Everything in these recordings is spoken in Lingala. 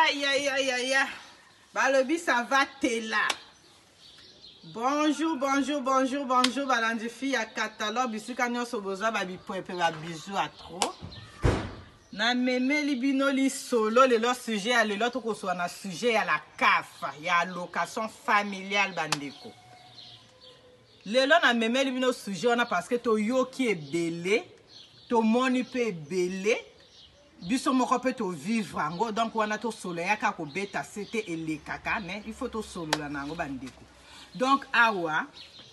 Aïe, aïe, aïe, aïe. Balobi, ça va, t'es là. Bonjour, bonjour, bonjour, bonjour. Balandi fille à catalogue. Ici, quand on se bosa, babi point, bisous à trop. Na meme libino li solo, le lot sujet à l'autre qu'on soit na sujet à la CAF. Il y a location familiale bandeko. Le lot na meme libino sujet on a parce que to yo qui est belé, to moni peut belé. Biso moko peut to vivre ango donc on a to solo ya ka ko beta c'était et les kaka mais il faut to solo la nango bandeko. Donc awa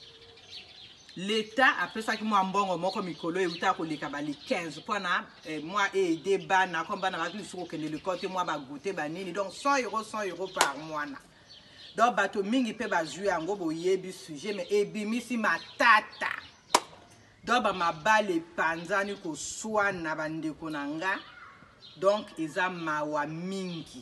l'État après ça qui moi mbongo moko mikolo euta ko leka bali 15 pona moi aider bana comme bana ba lisoko ke le côté moi ba goûter ba nini donc 100 euros par mois na. Donc bato mingi pe ba jouer ango boyebi sujet mais ebimisi matata. Donc ba mabale panzani ko swana bandeko nanga. Donc eza mawa mingi.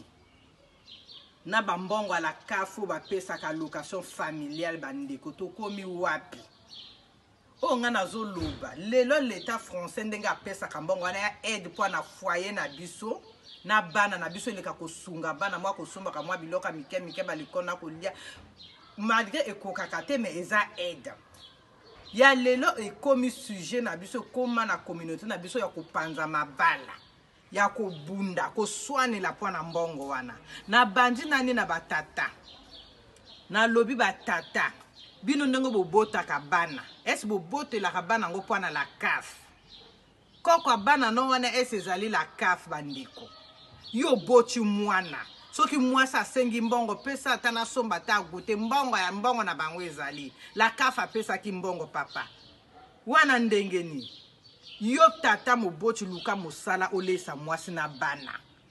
Na bambongo à la CAF ba pesa ka location familiale bandeko to komi wapi. O ngana zo loba lelo l'État français ndenga pesa ka mbongo na aide pour na foyer na biso na bana na biso leka ko sunga bana mwa ko sumba ka mwa biloka mike ba likona ko lia malgré ekoka kate mais eza aide. Ya lelo e komi sujet na biso koma na communauté na biso ya ko panza mabala. Ya ko bunda ko swane la po na mbongo wana na bandi nani na batata na lobi batata bino ndenge bobota ka bana est bobote la bana ngo po na la CAF koko bana no wana ezali la CAF bandiko yo boti mwana soki mwasa sengi mbongo pesa atana somba ta gote mbongo ya mbongo na bango ezali la CAF apesa ki mbongo papa wana ndengeni yo tata moboti luka mosala olesa mwasi na bana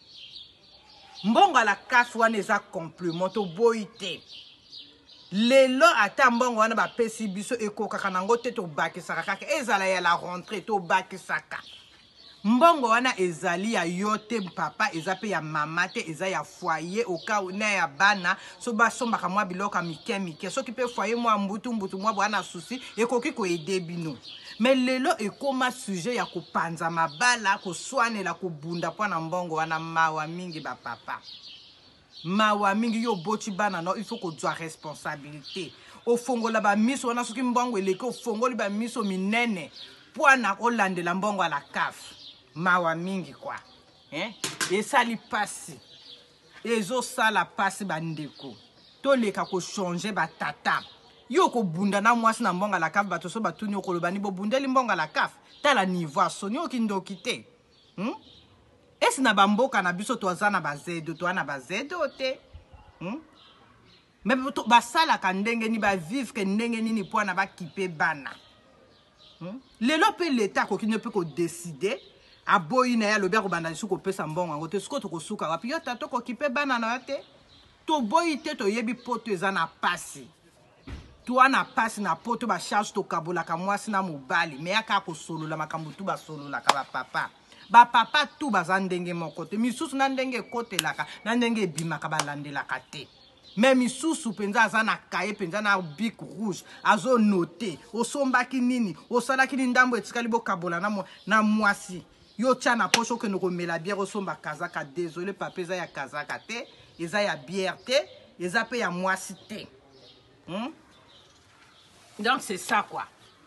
mbongo la CAF wana eza complément to boite lelo ata mbongo wana ba pesi biso ekokaka nango te to bakisaka kaka ezala ya la rentrée to bakisaka mbongo wana ezali ya yote papa eza pe ya mama te eza ya foyer au cas où na ya bana so ba sombaka mwa biloka mike soki pe foyer mwa mbutu mwa bwana souci ekoki ko aider bino. Mais lelo ekoma sujet ya kopanza mabala ko swanela ko bunda po na mbongo wana mawa mingi ba papa. Mawa mingi yo boti bana no il faut ko doit responsabilité. O fongola ba miso wana soki mbongo eleke o fongoli ba miso minene po na olandela mbongo ala CAF. Mawa mingi kwa. Et sali pasi. Ezo sala pasi bandeko. To leka ko changer ba tata. Yo ko bunda na mwasi na mbonga la CAF bato so batuni okolobani bo bundeli mbonga la CAF tala niveau soni okindo kite esi na bamboka na biso to azana bazedo to ana bazedo te mais basala ka ndenge ni ba vivre ke ndenge nini po na ba kipe bana lelo pe l'État ko kine pe ko décider aboyi na ya lobi ko banda suko pesa mbonga ngo te suko to ko suka wapi yo tato ko kipe bana na te to boyi te to yebi poto ezana pasi. Toi na passe na poto ba charge to kabola ka mwasi na mobali me aka ko solo la makambo tu ba solo la ka ba papa tu bazandenge moko te misusu na ndenge kote la ka na ndenge bima ka balandela ka te mais misusu penza azana kaye penza na bic rouge azo noter osombaki nini osalaki ndambo etikali bo kabola na mwasi yo tia na poche ke no ko mela bière osomba kazaka désolé papa eza ya kazaka te eza ya bière te eza pe ya mwasi te. Donc c'est ça quoi.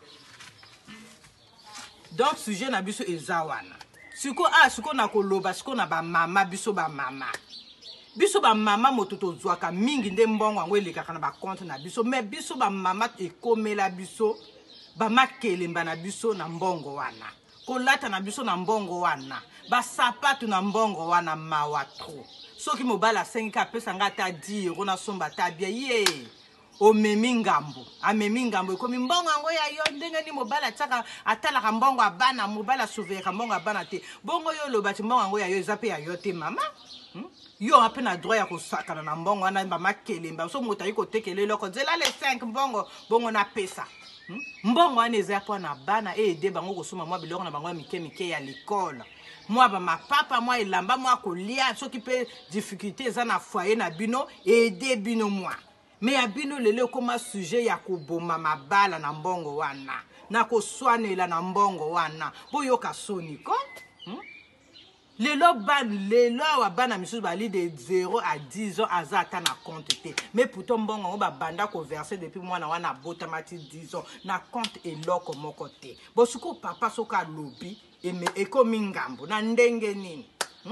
Donc sujet na biso ezawana. Siko na koloba siko na ba mama biso ba mama. Biso ba mama mototo zwaka mingi nde mbongo ngo eleka na ba compte na biso mais biso ba mama ekomela biso ba makelemba na biso na mbongo wana. Kolata na biso na mbongo wana. Ba sapatu na mbongo wana mawa trop. Soki mobala 5 ka pesa ngata 10 euro na somba tabia ye. O memingambo amemingambo komi mbongo ngo ya yo ndenge ni mobala tsaka atala ka mbongo abana mobala sauver ka mbongo abana te bongo yo lo bati mbongo ngo ya yo ezape ya yo te mama yo ape na droit ya ko sakana na mbongo ana mama kelemba so mota yiko tekele loko zela le 5 mbongo bongo na pesa mbongo ana eza po na bana de bango ko soma mwa biloko na bango mike ya l'école moi ba ma papa moi elamba moi ko lia soki pe difficulté eza na foyer na bino aider bino moi. Mais abino lele koma sujet ya kuboma mabala na mbongo wana na ko swanela na mbongo wana boyo ka soni ko lelo wa bana misusu bali de 0 à 10 ans aza ata na compte te mais pourtant mbongo ba banda ko verser depuis mwana wana botamati 10 ans na compte eloko moko te bosuko papa soka lobi e komi ngambo na ndenge nini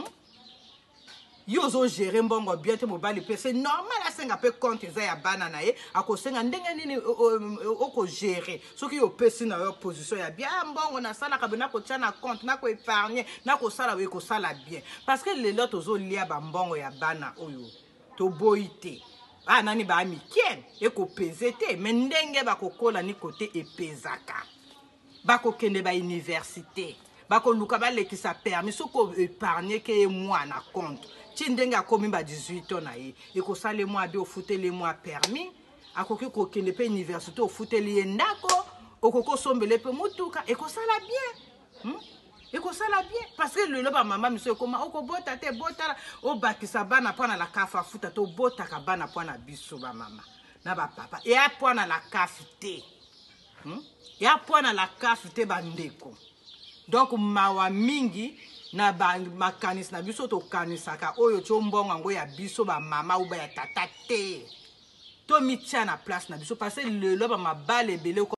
yo zo gérer mbongo bien te mobali pe c'est normal asenga pe compte za ya bana na ye akosenga ndenge nini oko gérer soki yo pesi na yo position ya bien mbongo na sala ka bena ko tia na compte na ko épargner na ko sala we ko sala bien parce que les lots zo lia ba mbongo ya bana oyo to boité nani ba amikien e ko peser te mais ndenge ba kokola ni côté epezaka ba ko kende ba université ba ko luka ba lekisa permis soko épargner ke moi na compte Chindenga komi ba 18 ans na ye ko sale moi bi ofutele moi permis akoki ko kende pe université ofuteli ndako okoko sombele pe mutuka ko sala bien ko sala bien parce que le ba maman monsieur koma oko bota te bota o bakisa bana pona la kafa futa to bota ka bana pona biso ba mama na ba papa et a pona la kafite ya pona la kafite bandeko donc mawa mingi na ba makanis na biso to kanisaka oyo chombongo ngo ya biso ba mama ou ba ya tata te to mitia na place na biso parce que le ba mabale belé